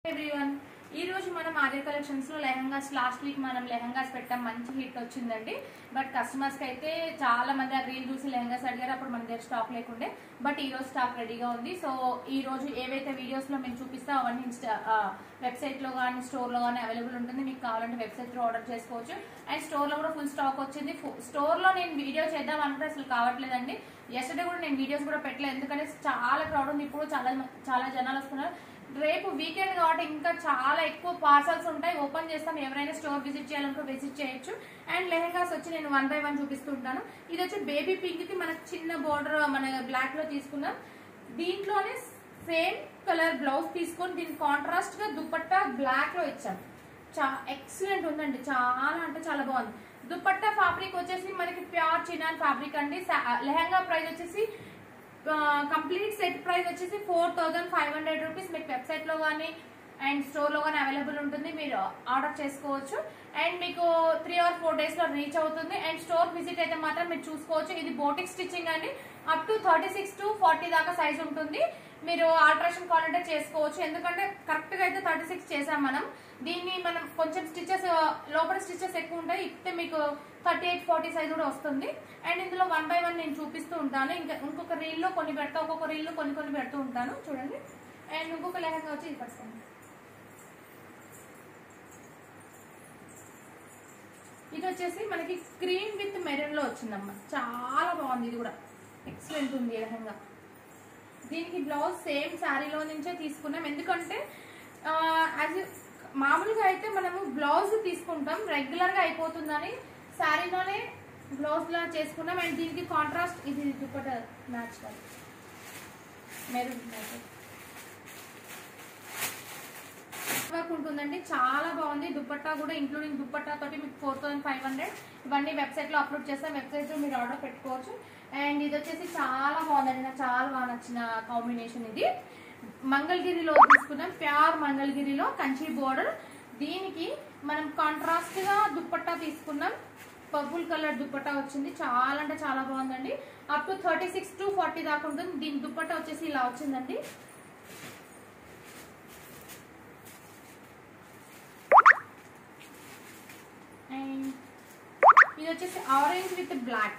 everyone ఈ రోజు మనం ఆర్య కలెక్షన్స్ లో లెహంగాస్ లాస్ట్ వీక్ మనం లెహంగాస్ పెట్టాం మంచి హిట్ వచ్చిందండి బట్ కస్టమర్స్ కి అయితే చాలా మంది ఆ రీల్ చూసి లెహంగాస్ అడిగారు అప్పుడు మన దగ్గర స్టాక్ లేకుండే బట్ ఈ రోజు స్టాక్ రెడీగా ఉంది సో ఈ రోజు ఏవైతే వీడియోస్ లో మేము చూపిస్తా అవన్నీ వెబ్సైట్ లో కానీ స్టోర్ లో కానీ అవైలబుల్ ఉంటుంది మీకు కావాలంటే వెబ్సైట్ లో ఆర్డర్ చేసుకోవచ్చు అండ్ స్టోర్ లో కూడా ఫుల్ స్టాక్ వచ్చింది స్టోర్ లో నేను వీడియో చేద్దాం అనుకుంటే అసలు కావట్లేదండి ఎస్టర్డే కూడా నేను వీడియోస్ కూడా పెట్టలేదు ఎందుకంటే చాలా క్రౌడ్ ఉంది ఇప్పుడు చాలా జనాలు వస్తున్నారు రేపు వీకెండ్ కాబట్టి ఇంకా చాలా ఎక్కువ పార్సల్స్ ఉంటాయి ఓపెన్ చేస్తాం ఎవరైనా స్టోర్ విజిట్ చేయాలనుకో విజిట్ చేయొచ్చు అండ్ లెహంగాస్ వచ్చి నేను 1 by 1 చూపిస్తుంటాను ఇది వచ్చి బేబీ పింక్ కి మనకు చిన్న బోర్డర్ మన బ్లాక్ లో తీసుకున్నాం దీంట్లోనే సేమ్ కలర్ బ్లౌజ్ తీసుకొని దీని కాంట్రాస్ట్ గా దుపట్టా బ్లాక్ లో ఇచ్చాం ఎక్సలెంట్ ఉందండి చాలా అంటే చాలా బాగుంది దుపట్టా ఫ్యాబ్రిక్ వచ్చేసి మనకి ప్యూర్ చినాన్ ఫ్యాబ్రిక్ అండి లెహంగా ప్రైస్ వచ్చేసి కంప్లీట్ సెట్ ప్రైస్ వచ్చేసి 4500 రూపీస్ మీకు వెబ్సైట్ లో కానీ అండ్ స్టోర్ లో కానీ అవైలబుల్ ఉంటుంది మీరు ఆర్డర్ చేసుకోవచ్చు అండ్ మీకు 3 or 4 days లో రీచ్ అవుతుంది అండ్ స్టోర్ విజిట్ అయితే మాత్రం మీరు చూసుకోవచ్చు ఇది బోటిక్ స్టిచ్చింగ్ అండి అప్ టు 36 to 40 దాకా సైజ్ ఉంటుంది మీరు ఆల్టరేషన్ కావాలంటే చేసుకోవచ్చు ఎందుకంటే కరెక్ట్ గా అయితే 36 చేసాం మనం దీన్ని మనం కొంచెం స్టిచెస్ లోపల స్టిచెస్ ఎక్కువ ఉంటాయి ఇస్తే మీకు 38-40 సైజ్ కూడా వస్తుంది అండ్ ఇందులో 1 by 1 నేను చూపిస్తూ ఉంటాను ఇంకా ఇంకొక రీల్ లో కొన్ని పెడతా ఒక్కొక్క రీల్ లో కొన్ని పెడుతూ ఉంటాను చూడండి అండ్ ఇంకొక లెహంగా వచ్చి ఇది పడుతుంది ఇది వచ్చేసి మనకి క్రీమ్ విత్ మెరూన్ లో వచ్చిందమ్మా చాలా బాగుంది ఇది కూడా ఎక్సలెంట్ ఉంది లెహంగా దీనికి బ్లౌజ్ సేమ్ శారీలో నుంచే తీసుకున్నాం ఎందుకంటే మామూలుగా అయితే మనము బ్లౌజ్ తీసుకుంటాం రెగ్యులర్ గా అయిపోతుందని శారీలోనే బ్లౌజ్ లా చేసుకున్నాం అండ్ దీనికి కాంట్రాస్ట్ ఇది దుపట్టా మ్యాచ్ కాదు మెరూన్ వర్క్ ఉంటుందండి చాలా బాగుంది దుపట్టా కూడా ఇంక్లూడింగ్ దుపట్టా తోటి మీకు 4500 ఇవన్నీ వెబ్సైట్ లో అప్లోడ్ చేస్తాం వెబ్సైట్ లో మీరు ఆర్డర్ పెట్టుకోవచ్చు అండ్ ఇది వచ్చేసి చాలా బాగుందండి నాకు చాలా బాగా నచ్చిన కాంబినేషన్ ఇది మంగళగిరిలో తీసుకున్నాం ప్యూర్ మంగళగిరిలో కంచి బోర్డర్ దీనికి మనం కాంట్రాస్ట్ గా దుపట్టా తీసుకున్నాం పర్పుల్ కలర్ దుపట్టా వచ్చింది చాలా అంటే చాలా బాగుందండి అప్ టు 36 to 40 దాకా ఉంటుంది దీని దుపట్టా వచ్చేసి ఇలా వచ్చిందండి అండ్ ఇది వచ్చేసి ఆరెంజ్ విత్ బ్లాక్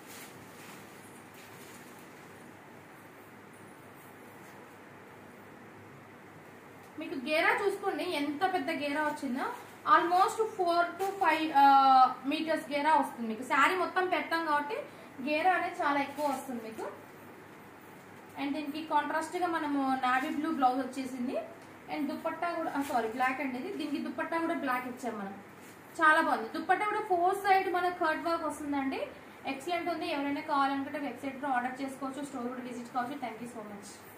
మీకు గేరా చూసుకోండి ఎంత పెద్ద గేరా వచ్చిందో ఆల్మోస్ట్ 4 to 5 మీటర్స్ గేరా వస్తుంది మీకు శారీ మొత్తం పెడతాం కాబట్టి గేరా అనేది చాలా ఎక్కువ వస్తుంది మీకు అండ్ దీనికి కాంట్రాస్ట్ గా మనము నావీ బ్లూ బ్లౌజ్ వచ్చేసింది అండ్ దుపట్టా కూడా సారీ బ్లాక్ అండి ఇది దీనికి దుపట్టా కూడా బ్లాక్ ఇచ్చాం మనం చాలా బాగుంది దుపట్టా కూడా 4 side మనకు కట్ వర్క్ వస్తుందండి ఎక్సలెంట్ ఉంది ఎవరైనా కావాలనుకుంటే వెబ్సైట్ లో ఆర్డర్ చేసుకోవచ్చు స్టోర్ కూడా విజిట్ కావచ్చు థ్యాంక్ యూ సో మచ్